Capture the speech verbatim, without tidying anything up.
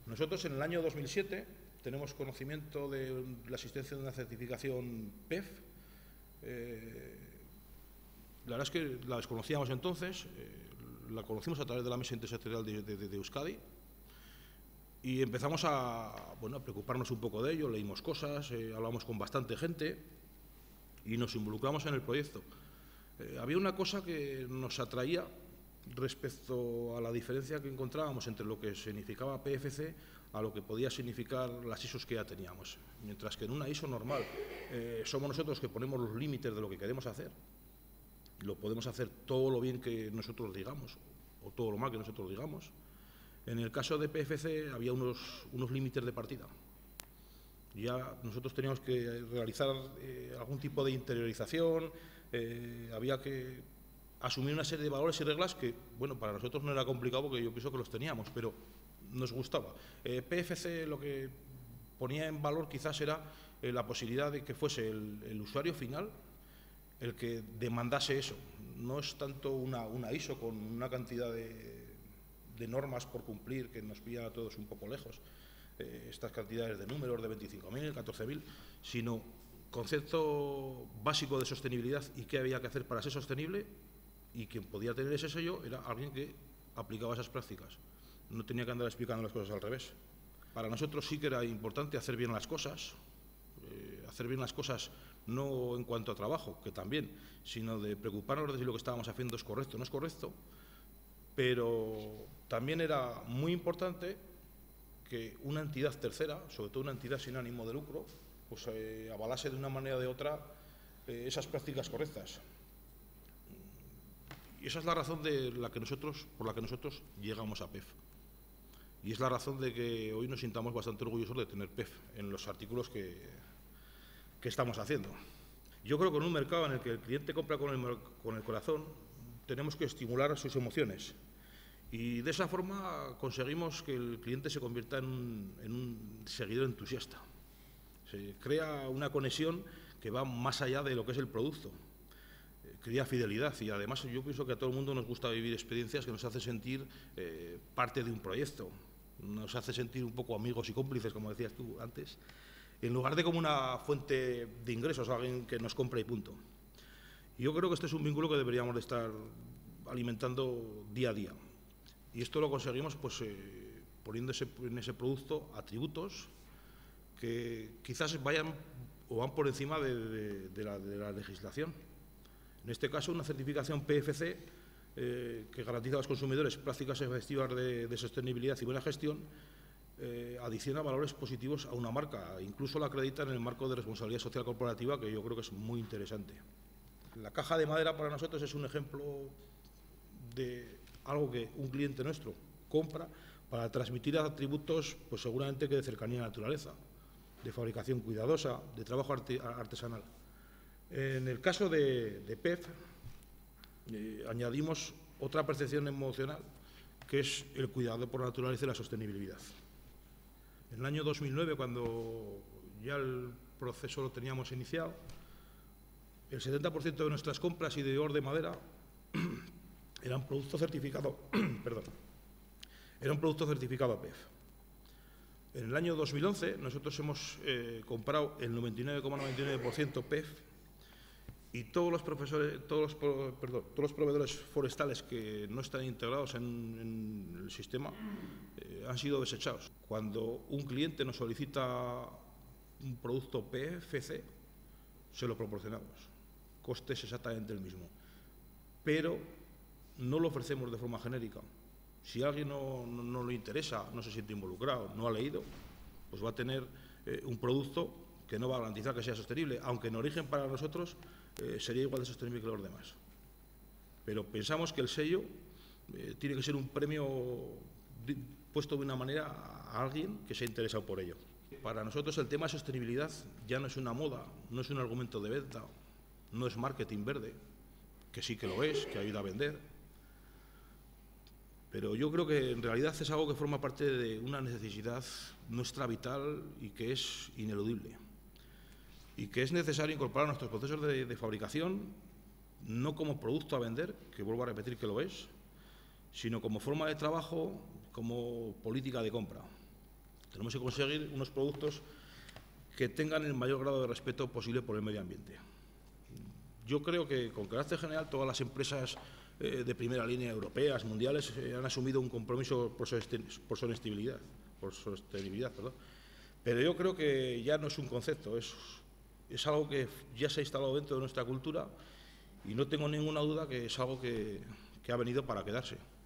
Nosotros en el año dos mil siete tenemos conocimiento de la existencia de una certificación P E F. Eh, la verdad es que la desconocíamos entonces, eh, la conocimos a través de la Mesa Intersectorial de, de, de Euskadi y empezamos a, bueno, a preocuparnos un poco de ello, leímos cosas, eh, hablamos con bastante gente y nos involucramos en el proyecto. Eh, había una cosa que nos atraía respecto a la diferencia que encontrábamos entre lo que significaba P F C a lo que podía significar las I S Os que ya teníamos. Mientras que en una I S O normal eh, somos nosotros que ponemos los límites de lo que queremos hacer, lo podemos hacer todo lo bien que nosotros digamos o todo lo mal que nosotros digamos. En el caso de P F C había unos, unos límites de partida. Ya nosotros teníamos que realizar eh, algún tipo de interiorización, eh, había que asumir una serie de valores y reglas que, bueno, para nosotros no era complicado porque yo pienso que los teníamos, pero nos gustaba. Eh, P F C lo que ponía en valor quizás era eh, la posibilidad de que fuese el, el usuario final el que demandase eso. No es tanto una, una I S O con una cantidad de, de normas por cumplir que nos pilla a todos un poco lejos, eh, estas cantidades de números de veinticinco mil, catorce mil, sino concepto básico de sostenibilidad y qué había que hacer para ser sostenible, y quien podía tener ese sello era alguien que aplicaba esas prácticas. No tenía que andar explicando las cosas al revés. Para nosotros sí que era importante hacer bien las cosas, eh, hacer bien las cosas no en cuanto a trabajo, que también, sino de preocuparnos de si lo que estábamos haciendo es correcto o no es correcto, pero también era muy importante que una entidad tercera, sobre todo una entidad sin ánimo de lucro, pues eh, avalase de una manera o de otra eh, esas prácticas correctas. Y esa es la razón de la que nosotros, por la que nosotros llegamos a P E F. Y es la razón de que hoy nos sintamos bastante orgullosos de tener P E F en los artículos que, que estamos haciendo. Yo creo que en un mercado en el que el cliente compra con el, con el corazón, tenemos que estimular sus emociones. Y de esa forma conseguimos que el cliente se convierta en un, en un seguidor entusiasta. Se crea una conexión que va más allá de lo que es el producto. Crea fidelidad y además yo pienso que a todo el mundo nos gusta vivir experiencias que nos hace sentir eh, parte de un proyecto, nos hace sentir un poco amigos y cómplices, como decías tú antes, en lugar de como una fuente de ingresos, alguien que nos compra y punto. Y yo creo que este es un vínculo que deberíamos de estar alimentando día a día. Y esto lo conseguimos pues, eh, poniendo ese, en ese producto atributos que quizás vayan o van por encima de, de, de, la, de la legislación. En este caso, una certificación P F C eh, que garantiza a los consumidores prácticas efectivas de, de sostenibilidad y buena gestión, eh, adiciona valores positivos a una marca, incluso la acredita en el marco de responsabilidad social corporativa, que yo creo que es muy interesante. La caja de madera para nosotros es un ejemplo de algo que un cliente nuestro compra para transmitir atributos, pues seguramente que de cercanía a la naturaleza, de fabricación cuidadosa, de trabajo artesanal. En el caso de, de P E F, eh, añadimos otra percepción emocional, que es el cuidado por la naturaleza y la sostenibilidad. En el año dos mil nueve, cuando ya el proceso lo teníamos iniciado, el setenta por ciento de nuestras compras y de oro de madera eran producto certificado, perdón, era un producto certificado P E F. En el año dos mil once nosotros hemos eh, comprado el noventa y nueve coma noventa y nueve por ciento P E F y todos los profesores, todos los, perdón, todos los proveedores forestales que no están integrados en, en el sistema eh, han sido desechados. Cuando un cliente nos solicita un producto P F C, se lo proporcionamos. Coste es exactamente el mismo, pero no lo ofrecemos de forma genérica. Si a alguien no, no, no le interesa, no se siente involucrado, no ha leído, pues va a tener eh, un producto que no va a garantizar que sea sostenible, aunque en origen para nosotros eh, sería igual de sostenible que los demás. Pero pensamos que el sello eh, tiene que ser un premio de, puesto de una manera a alguien que se ha interesado por ello. Para nosotros el tema de sostenibilidad ya no es una moda, no es un argumento de venta, no es marketing verde, que sí que lo es, que ayuda a vender. Pero yo creo que en realidad es algo que forma parte de una necesidad nuestra vital y que es ineludible. Y que es necesario incorporar a nuestros procesos de, de fabricación, no como producto a vender, que vuelvo a repetir que lo es, sino como forma de trabajo, como política de compra. Tenemos que conseguir unos productos que tengan el mayor grado de respeto posible por el medio ambiente. Yo creo que, con carácter general, todas las empresas eh, de primera línea europeas, mundiales, eh, han asumido un compromiso por, por sostenibilidad, por sostenibilidad, perdón. Pero yo creo que ya no es un concepto, es, es algo que ya se ha instalado dentro de nuestra cultura y no tengo ninguna duda que es algo que, que ha venido para quedarse.